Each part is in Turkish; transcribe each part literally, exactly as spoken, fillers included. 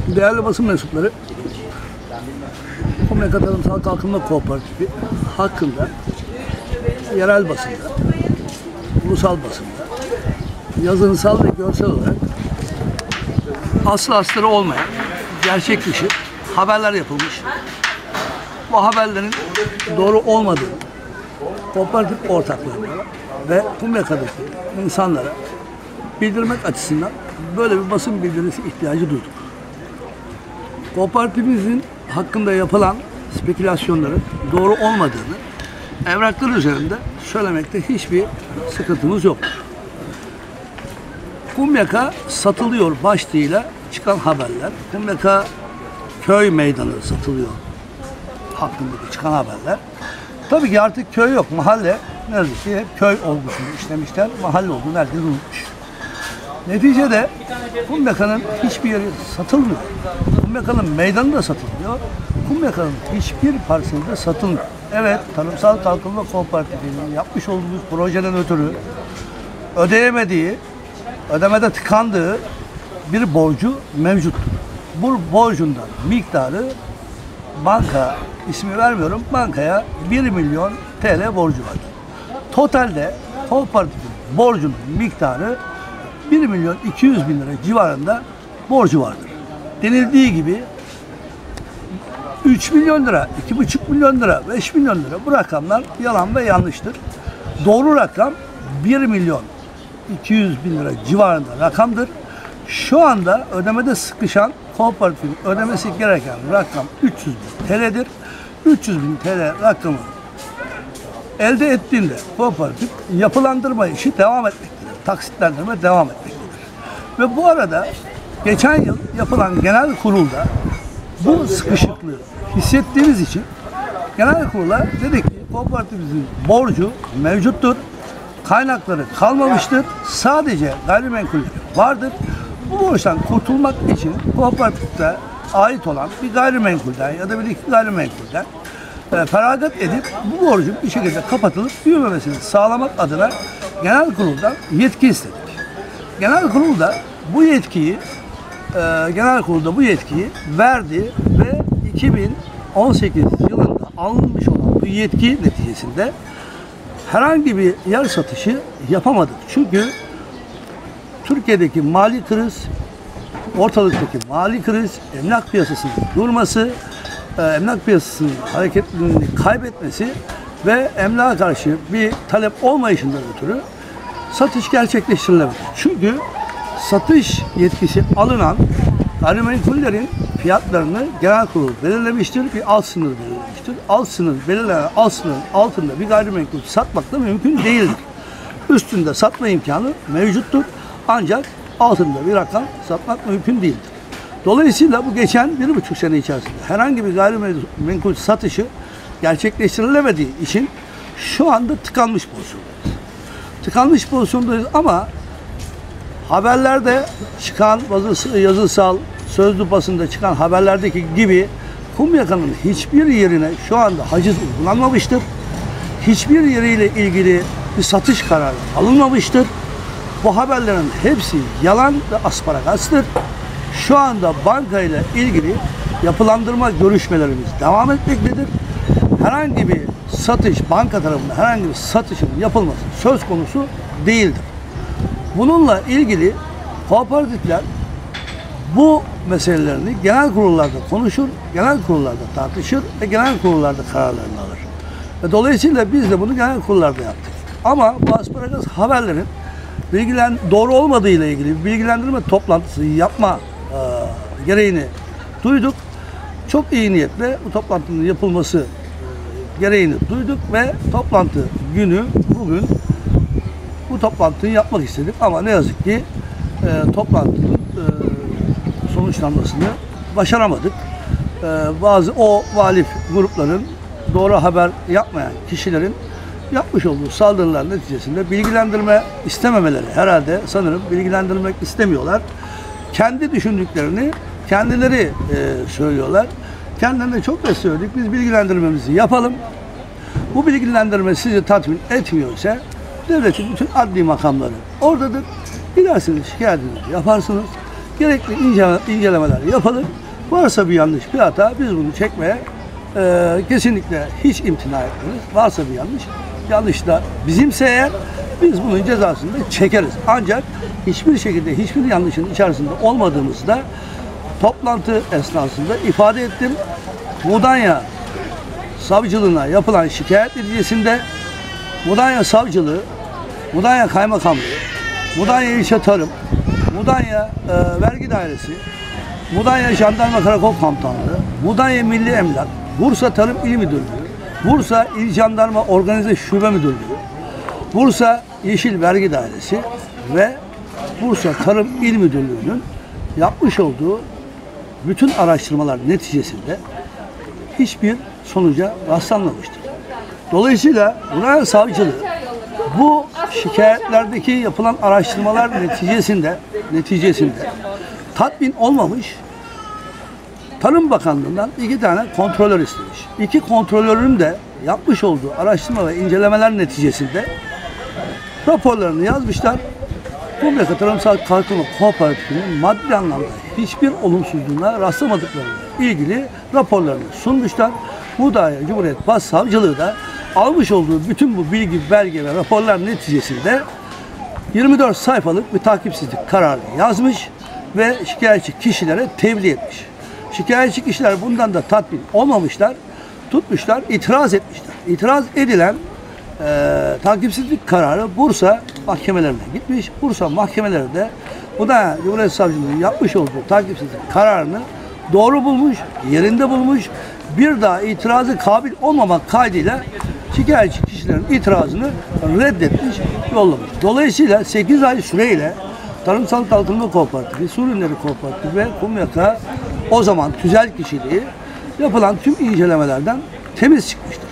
Değerli basın mensupları, Kumyaka Tarımsal Kalkınma Kooperatifi hakkında yerel basında, ulusal basında, yazınsal ve görsel olarak aslı astarı olmayan, gerçek dışı haberler yapılmış. Bu haberlerin doğru olmadığı kooperatif ortaklarına ve Kumyaka'daki insanlara bildirmek açısından böyle bir basın bildirisi ihtiyacı duyduk. Kooperatifimizin hakkında yapılan spekülasyonların doğru olmadığını evraklar üzerinde söylemekte hiçbir sıkıntımız yoktur. Kumyaka satılıyor başlığıyla çıkan haberler, Kumyaka köy meydanı satılıyor hakkındaki çıkan haberler. Tabii ki artık köy yok, mahalle ne yazık ki hep köy olgusunu işlemişler, mahalle olduğunu herkes unutmuş. Neticede Kumyaka'nın hiçbir yeri satılmıyor. Kumyaka'nın meydanı da satılmıyor. Kumyaka'nın hiçbir parseli de satılmıyor. Evet, Tarımsal Kalkınma Kooperatifi'nin yapmış olduğu projeden ötürü ödeyemediği, ödemede tıkandığı bir borcu mevcuttur. Bu borcundan miktarı banka, ismi vermiyorum, bankaya bir milyon T L borcu var. Totalde kooperatifin borcunun miktarı bir milyon iki yüz bin lira civarında borcu vardır. Denildiği gibi üç milyon lira, iki buçuk milyon lira, beş milyon lira bu rakamlar yalan ve yanlıştır. Doğru rakam bir milyon iki yüz bin lira civarında rakamdır. Şu anda ödemede sıkışan kooperatifin ödemesi gereken rakam üç yüz bin T L'dir. üç yüz bin T L rakamı elde ettiğinde kooperatif yapılandırma işi devam etmektedir. Taksitlendirme devam etmektedir. Ve bu arada geçen yıl yapılan genel kurulda bu sıkışıklığı hissettiğimiz için genel kurula dedik ki kooperatifimizin borcu mevcuttur. Kaynakları kalmamıştır. Sadece gayrimenkul vardır. Bu borçtan kurtulmak için kooperatifte ait olan bir gayrimenkulden ya da bir iki gayrimenkulden e, feragat edip bu borcun bir şekilde kapatılıp büyümemesini sağlamak adına genel kuruldan yetki istedik. Genel kurul da bu yetkiyi e, genel kurulda bu yetkiyi verdi ve iki bin on sekiz yılında alınmış olan bu yetki neticesinde herhangi bir yer satışı yapamadık. Çünkü Türkiye'deki mali kriz, ortalıktaki mali kriz, emlak piyasasının durması, emlak piyasasının hareketliliğini kaybetmesi ve emlağa karşı bir talep olmayışından ötürü satış gerçekleştirilemedi. Çünkü satış yetkisi alınan gayrimenkullerin fiyatlarını genel kurul belirlemiştir, bir alt sınır belirlemiştir. Alt sınır belirlenen alt sınırın altında bir gayrimenkul satmak da mümkün değildir. Üstünde satma imkanı mevcuttur. Ancak altında bir rakam satmak mümkün değildir. Dolayısıyla bu geçen bir buçuk sene içerisinde herhangi bir gayrimenkul satışı gerçekleştirilemediği için şu anda tıkanmış pozisyondayız. Tıkanmış pozisyondayız ama haberlerde çıkan yazısal, sözlü basında çıkan haberlerdeki gibi Kumyaka'nın hiçbir yerine şu anda haciz uygulanmamıştır. Hiçbir yeriyle ilgili bir satış kararı alınmamıştır. Bu haberlerin hepsi yalan ve asparagastır. Şu anda banka ile ilgili yapılandırma görüşmelerimiz devam etmektedir. Herhangi bir satış, banka tarafından herhangi bir satışın yapılması söz konusu değildir. Bununla ilgili kooperatifler bu meselelerini genel kurullarda konuşur, genel kurullarda tartışır ve genel kurullarda kararlarını alır. Ve dolayısıyla biz de bunu genel kurullarda yaptık. Ama bu asparagas haberlerin bilgilen doğru olmadığı ile ilgili bilgilendirme toplantısı yapma e, gereğini duyduk. Çok iyi niyetle bu toplantının yapılması e, gereğini duyduk ve toplantı günü bugün bu toplantıyı yapmak istedik ama ne yazık ki e, toplantının e, sonuçlanmasını başaramadık. E, bazı o muhalif grupların doğru haber yapmayan kişilerin yapmış olduğu saldırılar neticesinde bilgilendirme istememeleri herhalde sanırım bilgilendirmek istemiyorlar. Kendi düşündüklerini kendileri e, söylüyorlar. Kendilerine çok da söyledik. Biz bilgilendirmemizi yapalım. Bu bilgilendirme sizi tatmin etmiyorsa devletin bütün adli makamları oradadır. Gidersiniz şikayetinizi yaparsınız. Gerekli incele, incelemeler yapılır. Varsa bir yanlış, bir hata biz bunu çekmeye e, kesinlikle hiç imtina etmeyiz. Varsa bir yanlış, yanlış da bizimse eğer biz bunun cezasını da çekeriz. Ancak hiçbir şekilde hiçbir yanlışın içerisinde olmadığımızda toplantı esnasında ifade ettim. Mudanya Savcılığına yapılan şikayet neticesinde Mudanya Savcılığı, Mudanya Kaymakamlığı, Mudanya İlçe Tarım, Mudanya e, Vergi Dairesi, Mudanya Jandarma Karakol Komutanlığı, Mudanya Milli Emlak, Bursa Tarım İl Müdürlüğü, Bursa İl Jandarma Organize Şube Müdürlüğü, Bursa Yeşil Vergi Dairesi ve Bursa Tarım İl Müdürlüğü'nün yapmış olduğu bütün araştırmalar neticesinde hiçbir sonuca rastlanmamıştır. Dolayısıyla Mudanya Savcılığı bu şikayetlerdeki yapılan araştırmalar neticesinde neticesinde tatmin olmamış, Tarım Bakanlığı'ndan iki tane kontrolör istemiş. İki kontrolörün de yapmış olduğu araştırma ve incelemeler neticesinde raporlarını yazmışlar. Kumyaka Tarımsal Kalkınma Kooperatifinin maddi anlamda hiçbir olumsuzluğuna rastlamadıklarıyla ilgili raporlarını sunmuşlar. Mudanya Cumhuriyet Başsavcılığı da almış olduğu bütün bu bilgi, belge ve raporlar neticesinde yirmi dört sayfalık bir takipsizlik kararı yazmış ve şikayetçi kişilere tebliğ etmiş. Şikayetçi kişiler bundan da tatmin olmamışlar, tutmuşlar, itiraz etmişler. İtiraz edilen e, takipsizlik kararı Bursa mahkemelerine gitmiş. Bursa mahkemeleri de Mudanya Cumhuriyet Savcılığı'nın yapmış olduğu takipsizlik kararını doğru bulmuş, yerinde bulmuş. Bir daha itirazı kabil olmamak kaydıyla şikayetçi kişilerin itirazını reddetmiş, yollamış. Dolayısıyla sekiz ay süreyle Tarımsal Kalkınma Kooperatifi, Su Ürünleri Kooperatifi ve Kumyaka o zaman tüzel kişiliği yapılan tüm incelemelerden temiz çıkmıştır.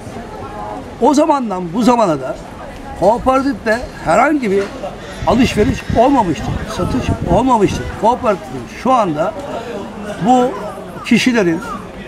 O zamandan bu zamana da kooperatifte herhangi bir alışveriş olmamıştır, satış olmamıştır. Kooperatifin şu anda bu kişilerin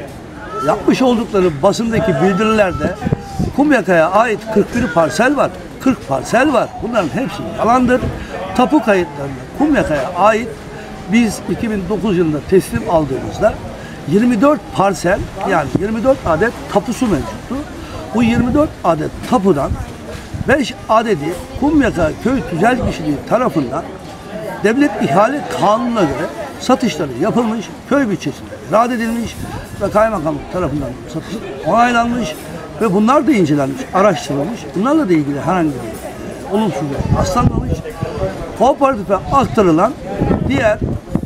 yapmış oldukları basındaki bildirilerde Kumyaka'ya ait kırk bir parsel var. kırk parsel var. Bunların hepsi yalandır. Tapu kayıtlarında Kumyaka'ya ait biz iki bin dokuz yılında teslim aldığımızda yirmi dört parsel yani yirmi dört adet tapusu mevcuttu. Bu yirmi dört adet tapudan beş adedi Kumyaka Köy Tüzel Kişiliği tarafından devlet ihale kanununa göre satışları yapılmış, köy bütçesinde irade edilmiş ve kaymakamlık tarafından satış onaylanmış ve bunlar da incelenmiş, araştırılmış. Bunlarla da ilgili herhangi bir e, olumsuzluk rastlanmamış. Kooperatife aktarılan diğer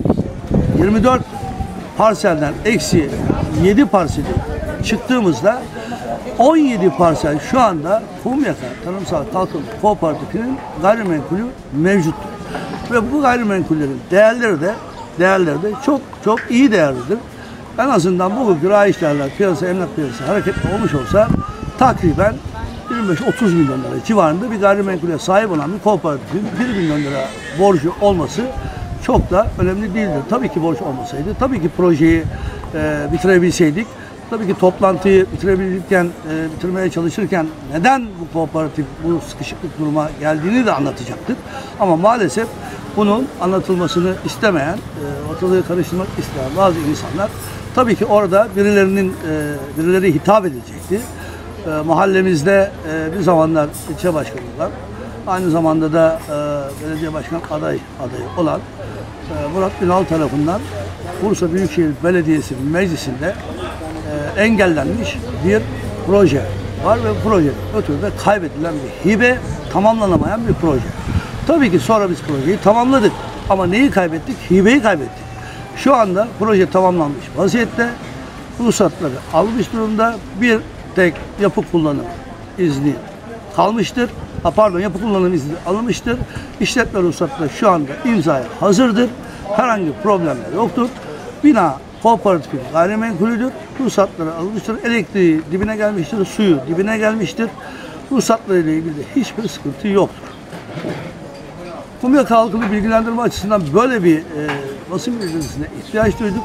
yirmi dört parselden eksi yedi parseli çıktığımızda on yedi parsel şu anda Kumyaka Tarımsal Kalkınma Kooperatifinin gayrimenkulü mevcuttur. Ve bu gayrimenkullerin değerleri de değerleri de çok çok iyi değerlidir. En azından bugünkü raiç değerler piyasa, emlak piyasası hareketli olmuş olsa takriben yirmi beş otuz milyon lira civarında bir gayrimenkule sahip olan bir kooperatifin bir milyon lira borcu olması çok da önemli değildir. Tabii ki borç olmasaydı, tabii ki projeyi e, bitirebilseydik, tabii ki toplantıyı bitirebilirken, e, bitirmeye çalışırken neden bu kooperatif bu sıkışıklık duruma geldiğini de anlatacaktık. Ama maalesef bunun anlatılmasını istemeyen, e, ortalığı karıştırmak isteyen bazı insanlar tabii ki orada birilerinin e, birileri hitap edilecekti. E, mahallemizde e, bir zamanlar ilçe başkanı olan, aynı zamanda da e, belediye başkan aday adayı olan e, Murat Ünal tarafından Bursa Büyükşehir Belediyesi Meclisi'nde e, engellenmiş bir proje var ve bu projenin ötürü de kaybedilen bir hibe, tamamlanamayan bir proje. Tabii ki sonra biz projeyi tamamladık ama neyi kaybettik? Hibeyi kaybettik. Şu anda proje tamamlanmış vaziyette, ruhsatları almış durumda, bir tek yapı kullanım izni kalmıştır. Ha, pardon yapı kullanım izni alınmıştır. İşletme ruhsatları şu anda imzaya hazırdır. Herhangi bir problemler yoktur. Bina kooperatifin gayrimenkulüdür. Ruhsatları alınmıştır. Elektriği dibine gelmiştir. Suyu dibine gelmiştir. Ruhsatları ile ilgili de hiçbir sıkıntı yoktur. Kumyaka halkını bilgilendirme açısından böyle bir e, basın bildirisine ihtiyaç duyduk.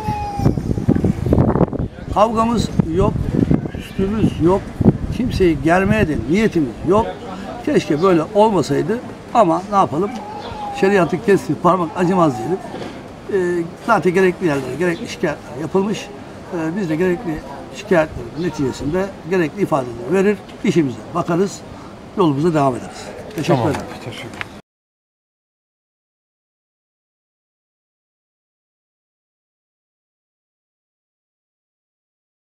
Kavgamız yok, üstümüz yok, kimseyi germeye de niyetimiz yok. Keşke böyle olmasaydı ama ne yapalım? Şeriatı kesti, parmak acımaz diyelim. E, zaten gerekli yerlere gerekli şikayetler yapılmış. E, biz de gerekli şikayetlerin neticesinde gerekli ifadeleri verir, işimize bakarız, yolumuza devam ederiz. Teşekkür Tamam. ederim. Teşekkür